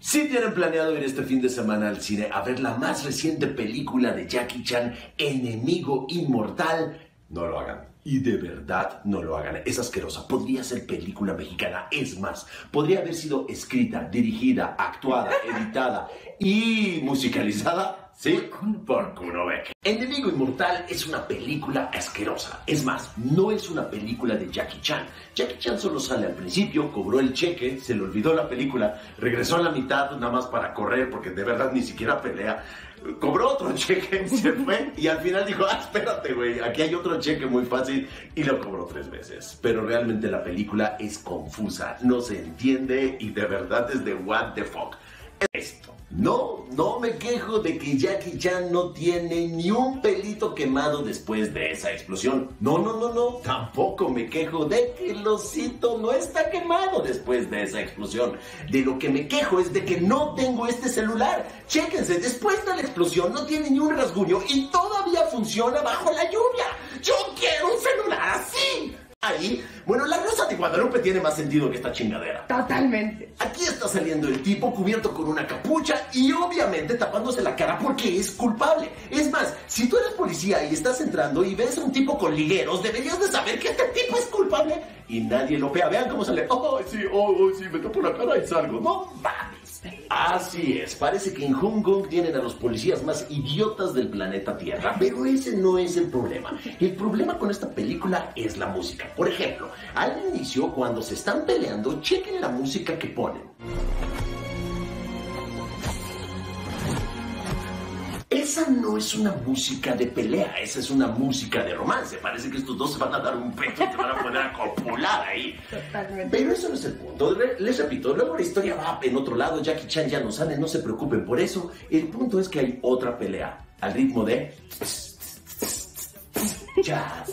Si tienen planeado ir este fin de semana al cine a ver la más reciente película de Jackie Chan, Enemigo Inmortal, no lo hagan. Y de verdad no lo hagan. Es asquerosa. Podría ser película mexicana. Es más, podría haber sido escrita, dirigida, actuada, editada y musicalizada. Sí, por Kuno Becker. Enemigo Inmortal es una película asquerosa. Es más, no es una película de Jackie Chan. Jackie Chan solo sale al principio, cobró el cheque, se le olvidó la película, regresó a la mitad nada más para correr porque de verdad ni siquiera pelea. Cobró otro cheque, se fue y al final dijo, espérate güey, aquí hay otro cheque muy fácil, y lo cobró 3 veces. Pero realmente la película es confusa, no se entiende y de verdad es de what the fuck. Esto. No me quejo de que Jackie Chan no tiene ni un pelito quemado después de esa explosión. No. Tampoco me quejo de que el osito no está quemado después de esa explosión. De lo que me quejo es de que no tengo este celular. Chéquense, después de la explosión no tiene ni un rasguño y todavía funciona bajo la lluvia. Yo quiero un celular así. Ahí, bueno, La Rosa de Guadalupe tiene más sentido que esta chingadera. Totalmente. Aquí está saliendo el tipo cubierto con una capucha y obviamente tapándose la cara porque es culpable. Es más, si tú eres policía y estás entrando y ves a un tipo con ligueros, deberías de saber que este tipo es culpable y nadie lo vea. Vean cómo sale. Sí, me tapo la cara y salgo. No mames. Así es, parece que en Hong Kong tienen a los policías más idiotas del planeta Tierra, pero ese no es el problema. El problema con esta película es la música. Por ejemplo, al inicio, cuando se están peleando, chequen la música que ponen. Esa no es una música de pelea, esa es una música de romance. Parece que estos dos se van a dar un pecho y se van a poner a copular ahí. Totalmente. Pero eso no es el punto. Les repito, luego la historia va en otro lado. Jackie Chan ya no sale, no se preocupen por eso. El punto es que hay otra pelea al ritmo de jazz.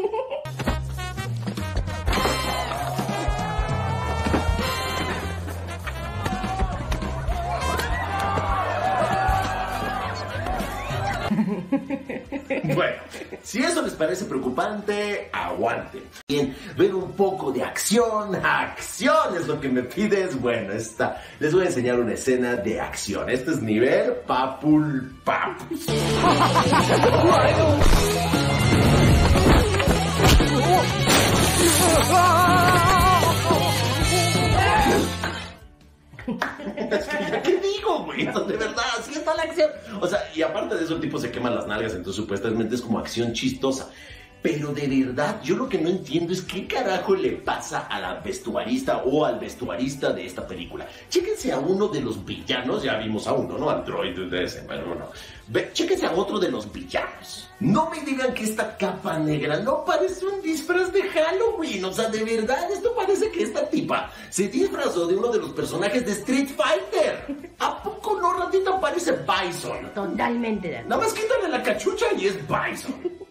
Bueno, si eso les parece preocupante, aguanten. Bien, ver un poco de acción es lo que me pides. Bueno, les voy a enseñar una escena de acción. Este es nivel papul papus. Es que ya qué digo, güey, de verdad, así está la acción. O sea, y aparte de eso el tipo se quema las nalgas, entonces supuestamente es como acción chistosa. Pero de verdad, yo lo que no entiendo es qué carajo le pasa a la vestuarista o al vestuarista de esta película. Chéquense a uno de los villanos, ya vimos a uno, ¿no? Al droid de ese, bueno. Chéquense a otro de los villanos. No me digan que esta capa negra no parece un disfraz de Halloween. O sea, de verdad, esto parece que esta tipa se disfrazó de uno de los personajes de Street Fighter. ¿A poco no, ratita, parece Bison? Totalmente. Nada más quítale la cachucha y es Bison.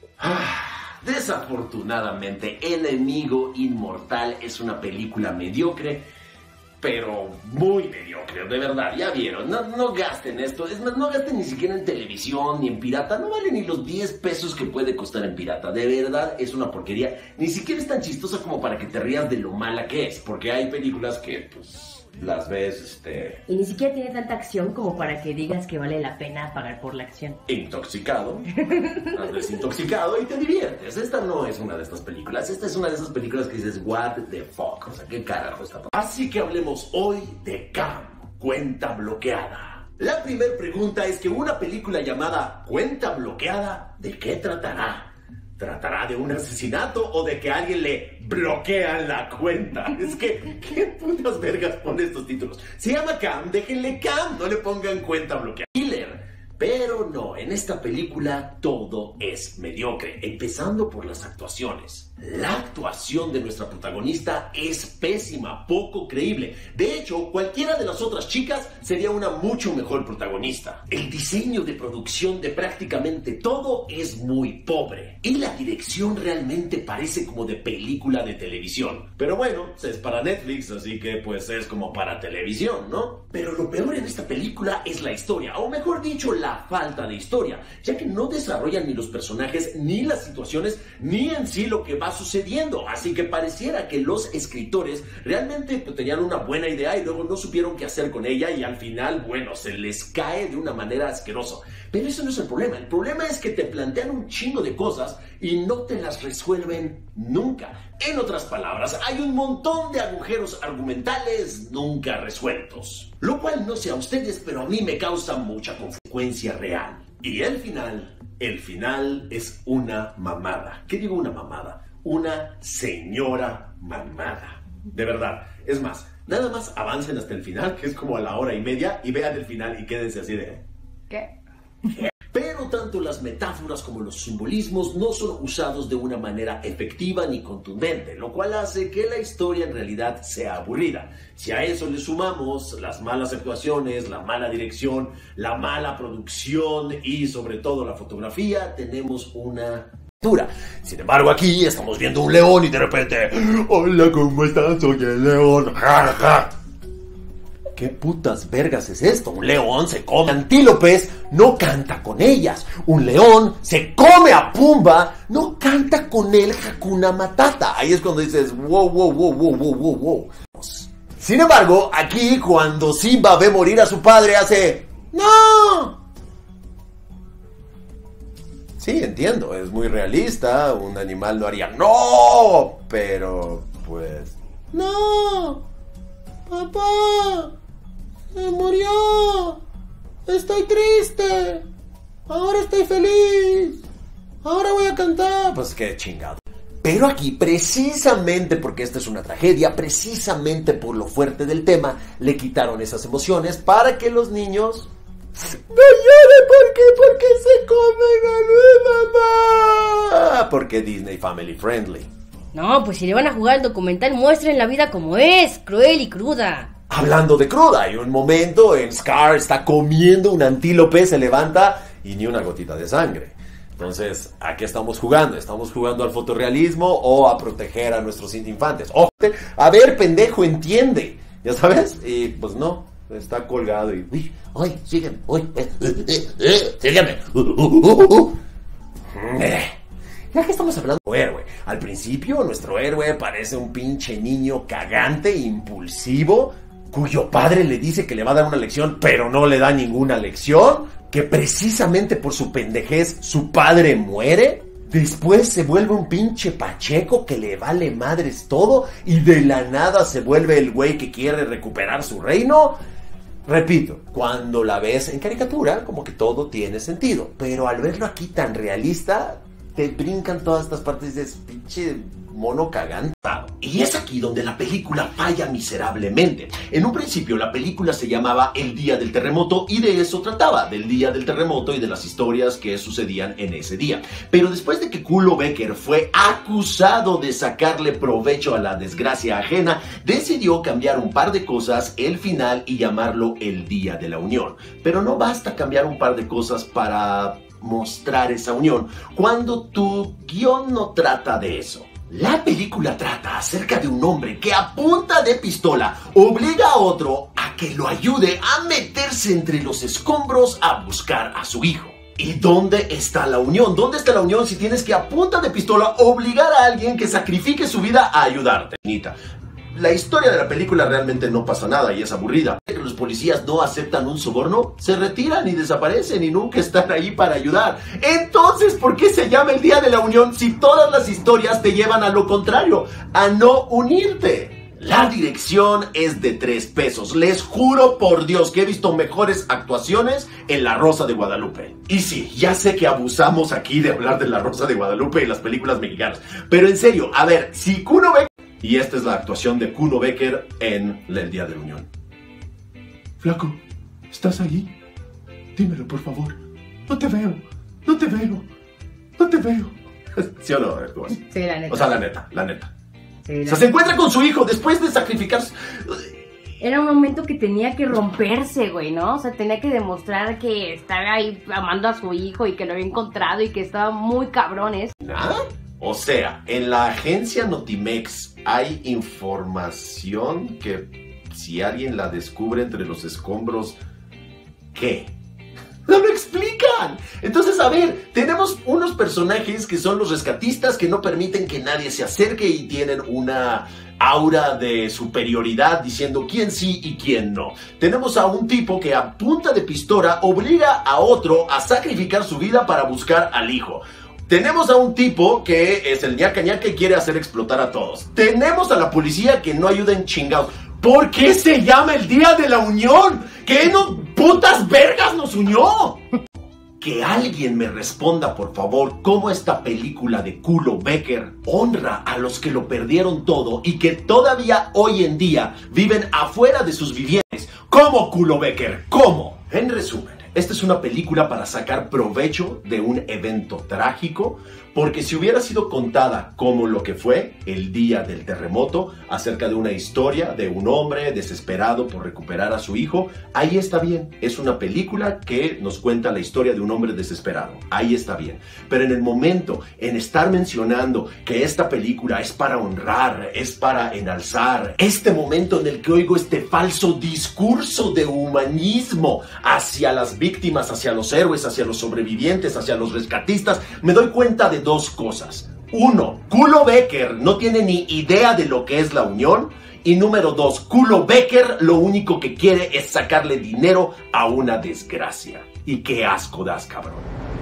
Desafortunadamente, Enemigo Inmortal es una película mediocre, pero muy mediocre, de verdad, ya vieron, no gasten esto, es más, no gasten ni siquiera en televisión ni en pirata, no vale ni los 10 pesos que puede costar en pirata, de verdad es una porquería, ni siquiera es tan chistosa como para que te rías de lo mala que es, porque hay películas que, pues, las ves, Y ni siquiera tiene tanta acción como para que digas que vale la pena pagar por la acción. Intoxicado, andas intoxicado y te diviertes. Esta no es una de estas películas, esta es una de esas películas que dices, what the fuck, o sea, ¿qué carajo está pasando? Así que hablemos hoy de Cam, Cuenta Bloqueada. La primera pregunta es que una película llamada Cuenta Bloqueada, ¿de qué tratará? ¿Tratará de un asesinato o de que a alguien le bloquean la cuenta? Es que, ¿qué putas vergas pone estos títulos? Se llama Cam, déjenle Cam, no le pongan Cuenta Bloqueada. Killer. Pero no, en esta película todo es mediocre, empezando por las actuaciones. La actuación de nuestra protagonista es pésima, poco creíble. De hecho, cualquiera de las otras chicas sería una mucho mejor protagonista. El diseño de producción de prácticamente todo es muy pobre. Y la dirección realmente parece como de película de televisión. Pero bueno, es para Netflix, así que pues es como para televisión, ¿no? Pero lo peor en esta película es la historia, o mejor dicho, la falta de historia, ya que no desarrollan ni los personajes, ni las situaciones, ni en sí lo que va va sucediendo. Así que pareciera que los escritores realmente tenían una buena idea y luego no supieron qué hacer con ella y al final, bueno, se les cae de una manera asquerosa. Pero eso no es el problema. El problema es que te plantean un chingo de cosas y no te las resuelven nunca. En otras palabras, hay un montón de agujeros argumentales nunca resueltos. Lo cual no sé a ustedes, pero a mí me causa mucha consecuencia real. Y el final es una mamada. ¿Qué digo una mamada? Una señora mamada. De verdad. Es más, nada más avancen hasta el final, que es como a la 1:30, y vean el final y quédense así de... ¿Qué? Pero tanto las metáforas como los simbolismos no son usados de una manera efectiva ni contundente, lo cual hace que la historia en realidad sea aburrida. Si a eso le sumamos las malas actuaciones, la mala dirección, la mala producción y sobre todo la fotografía, tenemos una... Sin embargo, aquí estamos viendo un león y de repente... Hola, ¿cómo estás? Soy el león. Ja, ja. ¿Qué putas vergas es esto? Un león se come antílopes, no canta con ellas. Un león se come a Pumba, no canta con él Hakuna Matata. Ahí es cuando dices, wow, wow, wow, wow, wow, wow, wow. Sin embargo, aquí cuando Simba ve morir a su padre hace... ¡No! Sí, entiendo, es muy realista, un animal no haría ¡no! Pero, pues... ¡No! ¡Papá! ¡Se murió! ¡Estoy triste! ¡Ahora estoy feliz! ¡Ahora voy a cantar! Pues qué chingado. Pero aquí, precisamente porque esta es una tragedia, precisamente por lo fuerte del tema, le quitaron esas emociones para que los niños... ¡No lloren! ¿Por qué? Porque se comen a mi mamá. Porque Disney Family Friendly. No, pues si le van a jugar al documental, muestren la vida como es, cruel y cruda. Hablando de cruda, hay un momento en Scar está comiendo un antílope, se levanta y ni una gotita de sangre. Entonces, ¿a qué estamos jugando? ¿Estamos jugando al fotorrealismo o a proteger a nuestros infantes? ¡Ojo! A ver, pendejo, entiende. ¿Ya sabes? Y pues no, está colgado y... ¡Uy! ¡Ay, sígueme! ¡Uy! ¡Sígueme! Ya que estamos hablando de héroe, al principio nuestro héroe parece un pinche niño cagante, impulsivo, cuyo padre le dice que le va a dar una lección, pero no le da ninguna lección, que precisamente por su pendejez su padre muere. Después se vuelve un pinche pacheco que le vale madres todo y de la nada se vuelve el güey que quiere recuperar su reino. Repito, cuando la ves en caricatura, como que todo tiene sentido, pero al verlo aquí tan realista, te brincan todas estas partes de ese pinche mono cagante. Y es aquí donde la película falla miserablemente. En un principio la película se llamaba El Día del Terremoto y de eso trataba, del día del terremoto y de las historias que sucedían en ese día. Pero después de que Kuno Becker fue acusado de sacarle provecho a la desgracia ajena, decidió cambiar un par de cosas, el final, y llamarlo El Día de la Unión. Pero no basta cambiar un par de cosas para mostrar esa unión cuando tu guión no trata de eso. La película trata acerca de un hombre que a punta de pistola obliga a otro a que lo ayude a meterse entre los escombros a buscar a su hijo. ¿Y dónde está la unión? ¿Dónde está la unión si tienes que a punta de pistola obligar a alguien que sacrifique su vida a ayudarte? La historia de la película realmente no pasa nada y es aburrida. Los policías no aceptan un soborno, se retiran y desaparecen y nunca están ahí para ayudar. Entonces, ¿por qué se llama el Día de la Unión si todas las historias te llevan a lo contrario, a no unirte? La dirección es de 3 pesos. Les juro por Dios que he visto mejores actuaciones en La Rosa de Guadalupe. Y sí, ya sé que abusamos aquí de hablar de La Rosa de Guadalupe y las películas mexicanas, pero en serio, a ver, si Kuno Becker... Y esta es la actuación de Kuno Becker en El Día de la Unión. Flaco, ¿estás ahí? Dímelo, por favor. No te veo, no te veo, no te veo. ¿Sí o no? Sí, la neta. O sea, la neta. Sí, o sea, se encuentra con su hijo después de sacrificarse. Era un momento que tenía que romperse, güey, ¿no? O sea, tenía que demostrar que estaba ahí amando a su hijo y que lo había encontrado y que estaba muy cabrones. ¿Nada? O sea, en la agencia Notimex hay información que si alguien la descubre entre los escombros, ¿qué? No lo explican. Entonces, a ver, tenemos unos personajes que son los rescatistas que no permiten que nadie se acerque y tienen una aura de superioridad diciendo quién sí y quién no. Tenemos a un tipo que a punta de pistola obliga a otro a sacrificar su vida para buscar al hijo. Tenemos a un tipo que es el ñaca ñaca y quiere hacer explotar a todos. Tenemos a la policía que no ayuda en chingados. ¿Por qué se llama el Día de la Unión? ¿Qué putas vergas nos unió? Que alguien me responda, por favor, cómo esta película de Kulo Becker honra a los que lo perdieron todo y que todavía hoy en día viven afuera de sus viviendas. ¿Cómo, Kulo Becker? ¿Cómo? En resumen, esta es una película para sacar provecho de un evento trágico, porque si hubiera sido contada como lo que fue el día del terremoto, acerca de una historia de un hombre desesperado por recuperar a su hijo, ahí está bien. Es una película que nos cuenta la historia de un hombre desesperado. Ahí está bien. Pero en el momento, en estar mencionando que esta película es para honrar, es para enalzar, este momento en el que oigo este falso discurso de humanismo hacia las víctimas, hacia los héroes, hacia los sobrevivientes, hacia los rescatistas, me doy cuenta de dos cosas. Uno, Kulo Becker no tiene ni idea de lo que es la unión. Y número dos, Kulo Becker lo único que quiere es sacarle dinero a una desgracia. Y qué asco das, cabrón.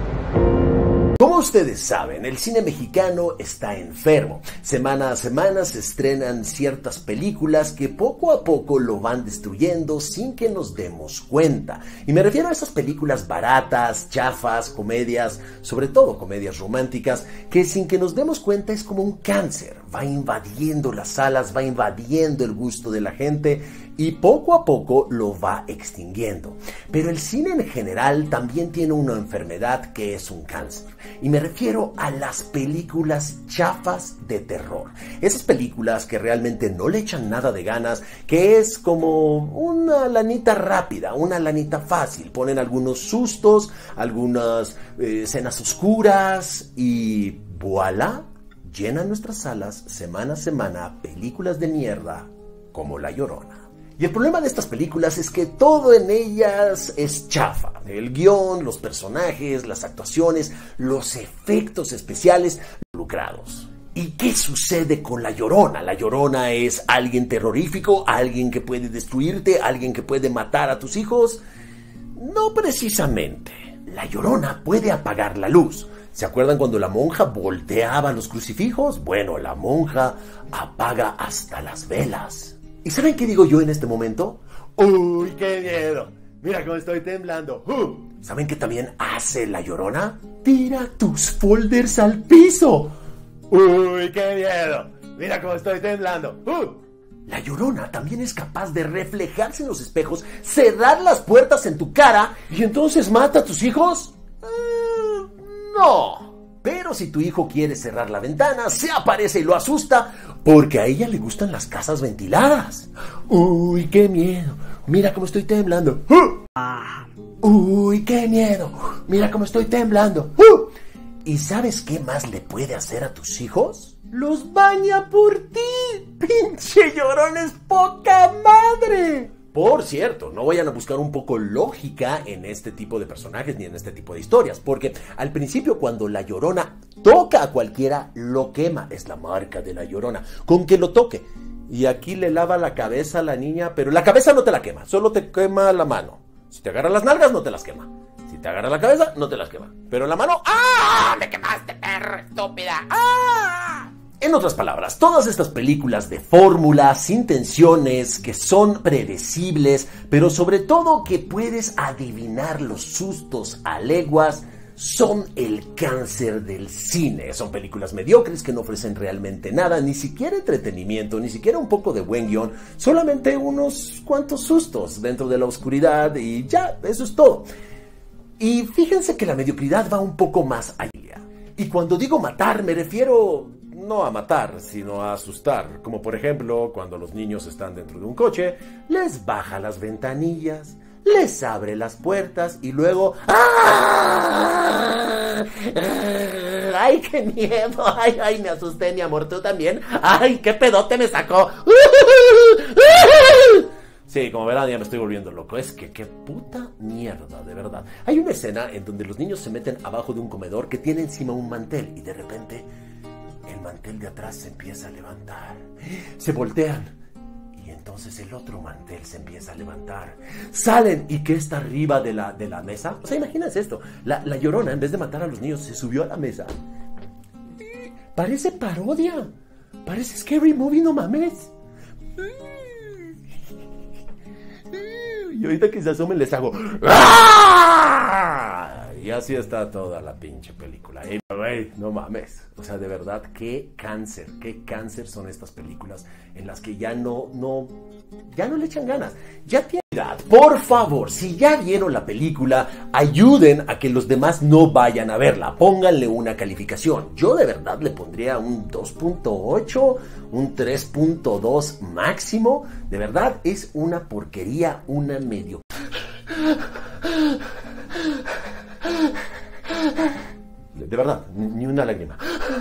Como ustedes saben, el cine mexicano está enfermo. Semana a semana se estrenan ciertas películas que poco a poco lo van destruyendo sin que nos demos cuenta. Y me refiero a esas películas baratas, chafas, comedias, sobre todo comedias románticas, que sin que nos demos cuenta es como un cáncer. Va invadiendo las salas, va invadiendo el gusto de la gente y poco a poco lo va extinguiendo. Pero el cine en general también tiene una enfermedad que es un cáncer. Y me refiero a las películas chafas de terror. Esas películas que realmente no le echan nada de ganas, que es como una lanita rápida, una lanita fácil. Ponen algunos sustos, algunas escenas oscuras y ¡voilá! Llenan nuestras salas semana a semana películas de mierda como La Llorona. Y el problema de estas películas es que todo en ellas es chafa. El guión, los personajes, las actuaciones, los efectos especiales lucrados. ¿Y qué sucede con La Llorona? La Llorona es alguien terrorífico, alguien que puede destruirte, alguien que puede matar a tus hijos. No precisamente. La Llorona puede apagar la luz. ¿Se acuerdan cuando la monja volteaba los crucifijos? Bueno, la monja apaga hasta las velas. ¿Y saben qué digo yo en este momento? ¡Uy, qué miedo! Mira cómo estoy temblando. ¿Saben qué también hace La Llorona? Tira tus folders al piso. ¡Uy, qué miedo! Mira cómo estoy temblando. La Llorona también es capaz de reflejarse en los espejos, cerrar las puertas en tu cara y entonces mata a tus hijos. No. Pero si tu hijo quiere cerrar la ventana, se aparece y lo asusta, porque a ella le gustan las casas ventiladas. ¡Uy, qué miedo! Mira cómo estoy temblando. ¡Uy, qué miedo! Mira cómo estoy temblando. ¿Y sabes qué más le puede hacer a tus hijos? ¡Los baña por ti! ¡Pinche Llorón es poca madre! Por cierto, no vayan a buscar un poco lógica en este tipo de personajes ni en este tipo de historias, porque al principio cuando La Llorona toca a cualquiera, lo quema. Es la marca de La Llorona. Con que lo toque. Y aquí le lava la cabeza a la niña, pero la cabeza no te la quema, solo te quema la mano. Si te agarra las nalgas, no te las quema. Si te agarra la cabeza, no te las quema. Pero la mano, ¡ah! ¡Me quemaste, perro, estúpida! ¡Ah! En otras palabras, todas estas películas de fórmula, sin tensiones, que son predecibles, pero sobre todo que puedes adivinar los sustos a leguas, son el cáncer del cine. Son películas mediocres que no ofrecen realmente nada, ni siquiera entretenimiento, ni siquiera un poco de buen guión, solamente unos cuantos sustos dentro de la oscuridad y ya, eso es todo. Y fíjense que la mediocridad va un poco más allá. Y cuando digo matar me refiero no a matar, sino a asustar. Como por ejemplo, cuando los niños están dentro de un coche, les baja las ventanillas, les abre las puertas y luego ¡ah! ¡Ay, qué miedo! ¡Ay, me asusté, mi amor! ¿Tú también? ¡Ay, qué pedote me sacó! Sí, como verán, ya me estoy volviendo loco. Es que qué puta mierda, de verdad. Hay una escena en donde los niños se meten abajo de un comedor que tiene encima un mantel y de repente el mantel de atrás se empieza a levantar. Se voltean y entonces el otro mantel se empieza a levantar. Salen y ¿qué está arriba de la mesa? O sea, imagínense esto. La Llorona, en vez de matar a los niños, se subió a la mesa. Parece parodia. Parece Scary Movie, no mames. Y ahorita que se asomen les hago ¡ah! Y así está toda la pinche película. No mames. O sea, de verdad, qué cáncer son estas películas en las que ya no le echan ganas. Ya tienen edad. Por favor, si ya vieron la película, ayuden a que los demás no vayan a verla. Pónganle una calificación. Yo de verdad le pondría un 2.8, un 3.2 máximo. De verdad, es una porquería, una medio. De verdad, ni una lágrima.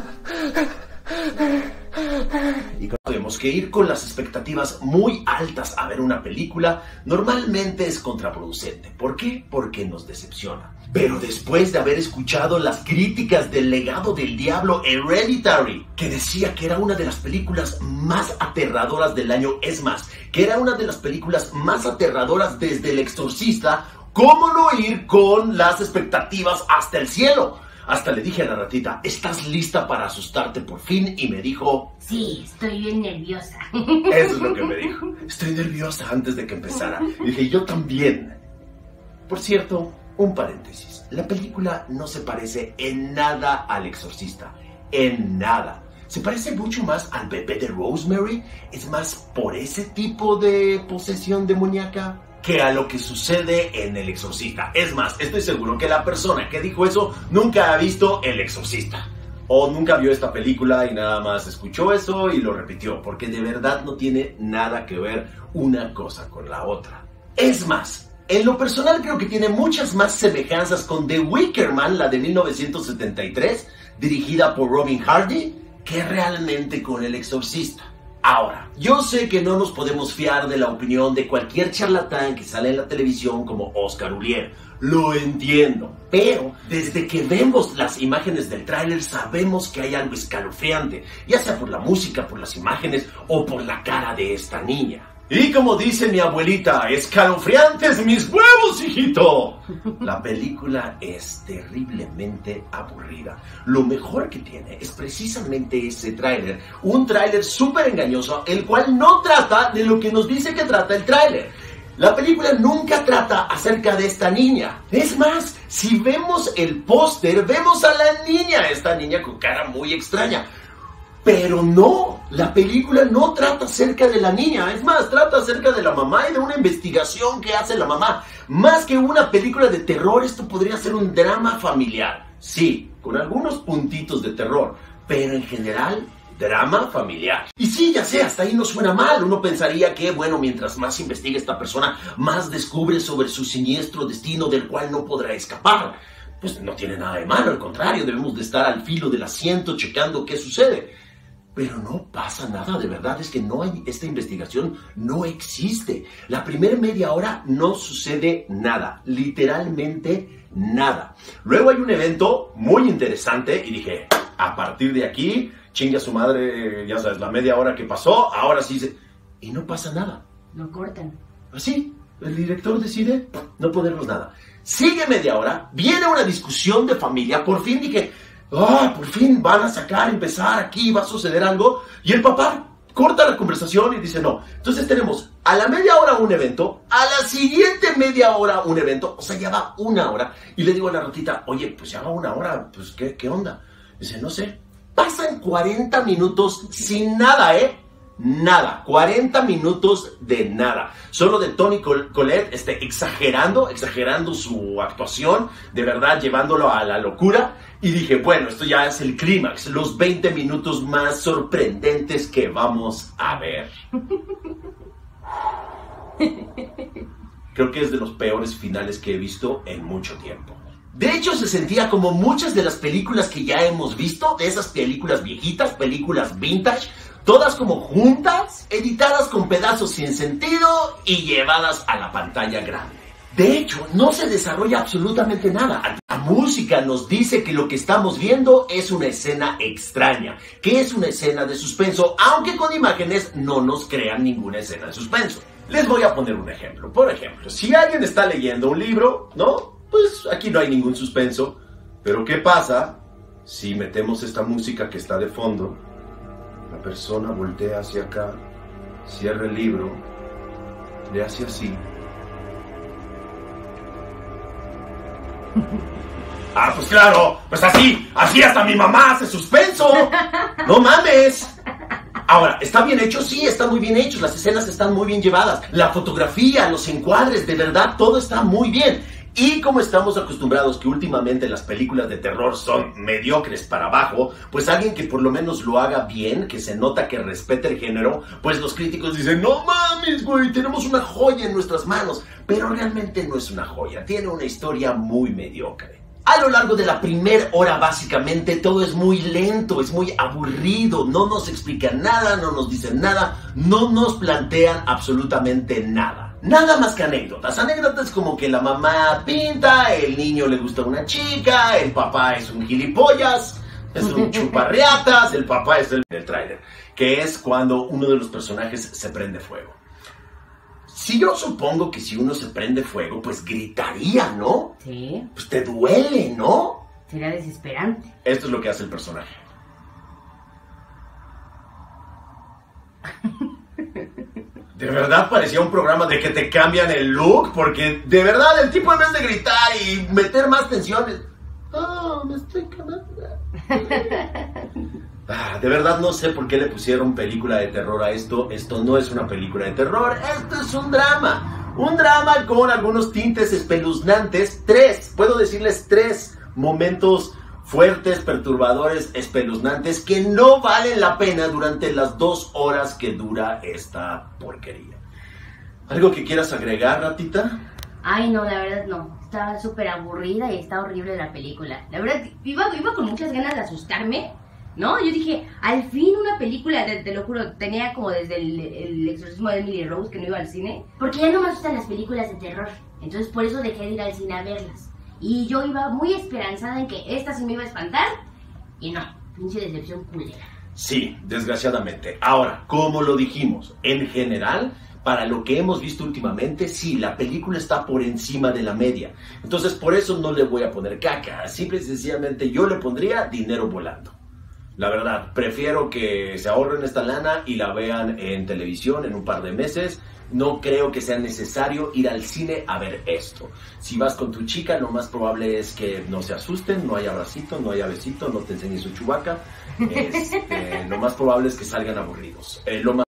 Y sabemos que ir con las expectativas muy altas a ver una película normalmente es contraproducente. ¿Por qué? Porque nos decepciona. Pero después de haber escuchado las críticas del Legado del Diablo Hereditary, que decía que era una de las películas más aterradoras del año, es más, que era una de las películas más aterradoras desde El Exorcista, ¿cómo no ir con las expectativas hasta el cielo? Hasta le dije a la ratita, ¿estás lista para asustarte por fin? Y me dijo, sí, estoy bien nerviosa. Eso es lo que me dijo. Estoy nerviosa antes de que empezara. Y dije, yo también. Por cierto, un paréntesis. La película no se parece en nada al Exorcista. En nada. Se parece mucho más al bebé de Rosemary. Es más por ese tipo de posesión demoníaca que a lo que sucede en El Exorcista. Es más, estoy seguro que la persona que dijo eso nunca ha visto El Exorcista. O nunca vio esta película y nada más escuchó eso y lo repitió. Porque de verdad no tiene nada que ver una cosa con la otra. Es más, en lo personal creo que tiene muchas más semejanzas con The Wicker Man, la de 1973, dirigida por Robin Hardy, que realmente con El Exorcista. Ahora, yo sé que no nos podemos fiar de la opinión de cualquier charlatán que sale en la televisión como Oscar Ulier. Lo entiendo, pero desde que vemos las imágenes del tráiler sabemos que hay algo escalofriante, ya sea por la música, por las imágenes o por la cara de esta niña. Y como dice mi abuelita, escalofriantes mis huevos, hijito. La película es terriblemente aburrida. Lo mejor que tiene es precisamente ese tráiler. Un tráiler súper engañoso, el cual no trata de lo que nos dice que trata el tráiler. La película nunca trata acerca de esta niña. Es más, si vemos el póster, vemos a la niña, esta niña con cara muy extraña. Pero no, la película no trata acerca de la niña, es más, trata acerca de la mamá y de una investigación que hace la mamá. Más que una película de terror, esto podría ser un drama familiar. Sí, con algunos puntitos de terror, pero en general, drama familiar. Y sí, ya sé, hasta ahí no suena mal. Uno pensaría que, bueno, mientras más investiga esta persona, más descubre sobre su siniestro destino del cual no podrá escapar. Pues no tiene nada de malo, al contrario, debemos de estar al filo del asiento checando qué sucede. Pero no pasa nada, de verdad, es que no hay, esta investigación no existe. La primera media hora no sucede nada, literalmente nada. Luego hay un evento muy interesante y dije, a partir de aquí, chingue a su madre, ya sabes, la media hora que pasó, ahora sí se... Y no pasa nada. Lo cortan. Así, el director decide no ponernos nada. Sigue media hora, viene una discusión de familia, por fin dije... por fin van a empezar aquí, va a suceder algo. Y el papá corta la conversación y dice no. Entonces tenemos a la media hora un evento, a la siguiente media hora un evento, o sea, ya va una hora. Y le digo a la ratita, oye, pues ya va una hora, pues ¿qué onda? Dice, no sé. Pasan 40 minutos sin nada, Nada, 40 minutos de nada. Solo de Toni Collette exagerando su actuación, de verdad llevándolo a la locura. Y dije, bueno, esto ya es el clímax, los 20 minutos más sorprendentes que vamos a ver. Creo que es de los peores finales que he visto en mucho tiempo. De hecho, se sentía como muchas de las películas que ya hemos visto, de esas películas viejitas, películas vintage, Todas como juntas, editadas con pedazos sin sentido y llevadas a la pantalla grande. De hecho, no se desarrolla absolutamente nada. La música nos dice que lo que estamos viendo es una escena extraña, que es una escena de suspenso, aunque con imágenes no nos crean ninguna escena de suspenso. Les voy a poner un ejemplo. Por ejemplo, si alguien está leyendo un libro, ¿no? Pues aquí no hay ningún suspenso. Pero ¿qué pasa si metemos esta música que está de fondo? La persona voltea hacia acá, cierra el libro, le hace así. Ah, pues claro, pues así hasta mi mamá hace suspenso. No mames. Ahora, ¿está bien hecho? Sí, está muy bien hecho. Las escenas están muy bien llevadas. La fotografía, los encuadres, de verdad, todo está muy bien. Y como estamos acostumbrados que últimamente las películas de terror son mediocres para abajo, pues alguien que por lo menos lo haga bien, que se nota que respete el género, pues los críticos dicen, no mames, güey, tenemos una joya en nuestras manos. Pero realmente no es una joya, tiene una historia muy mediocre. A lo largo de la primera hora, básicamente, todo es muy lento, es muy aburrido, no nos explican nada, no nos dicen nada, no nos plantean absolutamente nada. Nada más que anécdotas. Anécdotas como que la mamá pinta, el niño le gusta una chica, el papá es un gilipollas, es un chuparriatas, el papá es el tráiler, que es cuando uno de los personajes se prende fuego. Si yo supongo que si uno se prende fuego, pues gritaría, ¿no? Sí. Pues te duele, ¿no? Sería desesperante. Esto es lo que hace el personaje. De verdad parecía un programa de que te cambian el look, porque de verdad el tipo en vez de gritar y meter más tensiones... ¡Oh, me estoy quemando! De verdad no sé por qué le pusieron película de terror a esto. Esto no es una película de terror, esto es un drama. Un drama con algunos tintes espeluznantes. Puedo decirles 3 momentos fuertes, perturbadores, espeluznantes que no valen la pena durante las 2 horas que dura esta porquería. ¿Algo que quieras agregar, Ratita? Ay, no, la verdad no. Estaba súper aburrida y está horrible la película. La verdad, iba con muchas ganas de asustarme, ¿no? Yo dije, al fin una película, te lo juro, tenía como desde el exorcismo de Emily Rose que no iba al cine. Porque ya no me gustan las películas de terror. Entonces por eso dejé de ir al cine a verlas. Y yo iba muy esperanzada en que esta se me iba a espantar. Y no, pinche decepción culera. Sí, desgraciadamente. Ahora, como lo dijimos, en general, para lo que hemos visto últimamente, sí, la película está por encima de la media. Entonces, por eso no le voy a poner caca. Simple y sencillamente yo le pondría dinero volando. La verdad, prefiero que se ahorren esta lana y la vean en televisión en un par de meses. No creo que sea necesario ir al cine a ver esto. Si vas con tu chica, lo más probable es que no se asusten, no haya abracito, no haya besito, no te enseñes su chubaca. Lo más probable es que salgan aburridos. Lo más